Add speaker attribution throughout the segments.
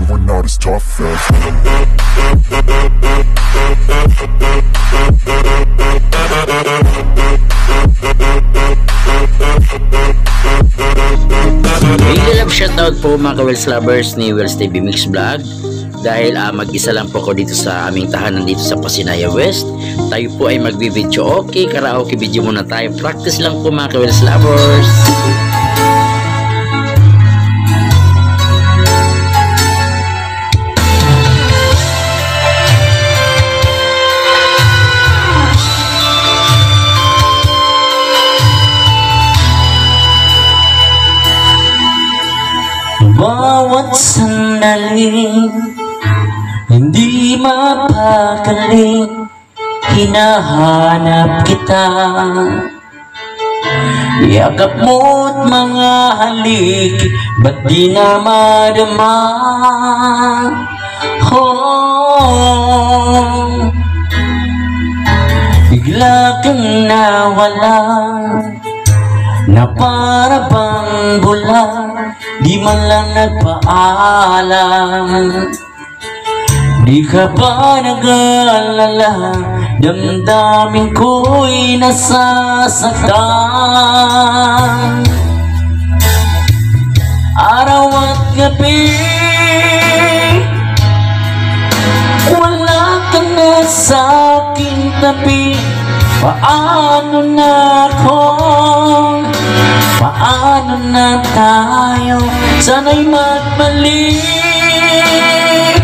Speaker 1: we're not as tough as.
Speaker 2: Big love shoutout po mga ka-Wells lovers ni Wells TV Mix Vlog. Dahil mag-isa lang po ako dito sa aming tahanan dito sa Pasinaya West. Tayo po ay magbibidyo. Okay, karaoke video muna tayo. Practice lang po mga ka-Wells lovers.
Speaker 3: Bawat sandali, hindi mapakali, hinahanap kita. Yakap mo't mga halik, ba't di na madama? Oh, bigla kang nawala, na para bang bula, di man lang nagpaalam. Di ka ba nag-alala, damdamin ko'y nasasaktan. Araw at gabi, wala ka na sa aking tabi. Paano na ako? Paano na tayo? Sana'y magbalik.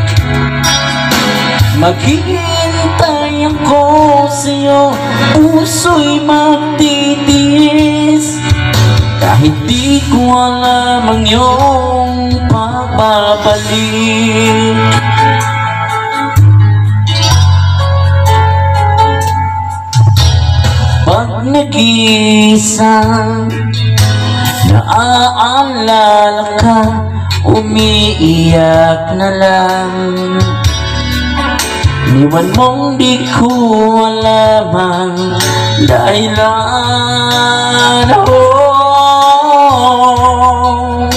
Speaker 3: Maghihintay ako sa'yo, puso'y magtitiis. Kahit di ko alam ang iyong pagbabalik. Pag nag-iisa, naaalala ka, umiiyak na lang. Iniwan mong di ko alam ang dahilan. Oh,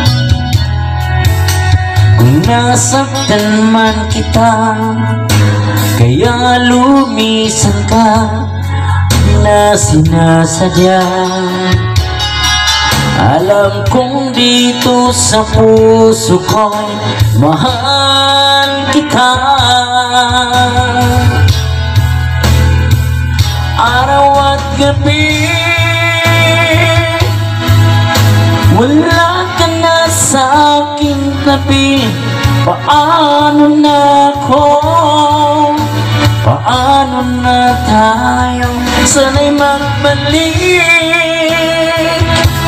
Speaker 3: kung nasaktan man kita, kaya lumisan ka, na sinasadya. Alam kong dito sa puso ko'y mahal kita. Araw at gabi, wala ka na sa aking tabi. Paano na ako? Paano na tayo? Sana'y magbalik.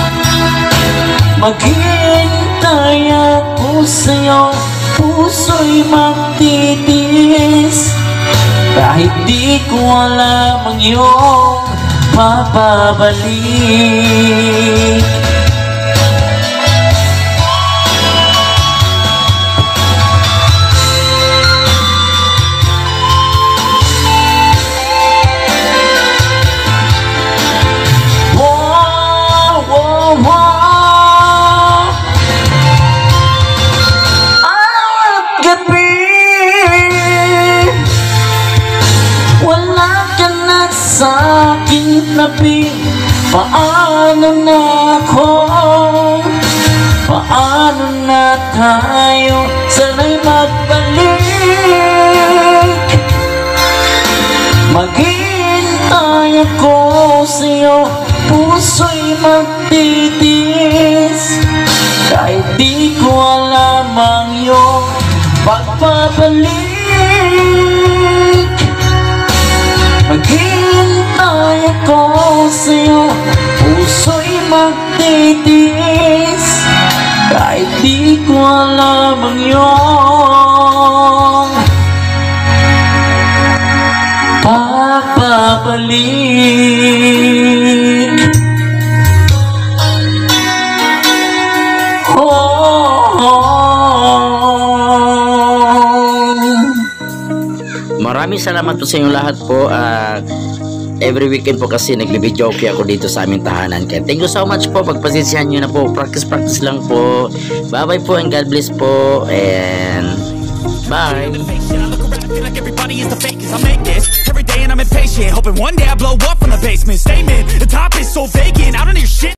Speaker 3: Maghihintay ako sa'yo, puso'y magtitiis. Kahit di ko alam ang iyong mapabalik. Sa aking tabi, paano na ako? Paano na tayo? Sana'y magbalik. Maghihintay ako sa'yo, puso'y magtitiis. Kahit di ko alam ang iyong pagbabalik. Maghihintay ako sa'yo, puso'y magtitiis. Kahit di ko alam ang iyong pagbabalik.
Speaker 2: Maraming salamat po sa inyong lahat po. Every weekend po kasi nagbibideo ako dito sa aming tahanan. Kaya thank you so much po. Pagpasensyahan nyo na po. Practice lang po. Bye bye po and God bless po. And
Speaker 1: motivation. I look around, feel like everybody is the fakest. I make this every day and I'm impatient, hoping one day I blow up from the basement. Statement, the top is so vacant, I don't hear shit.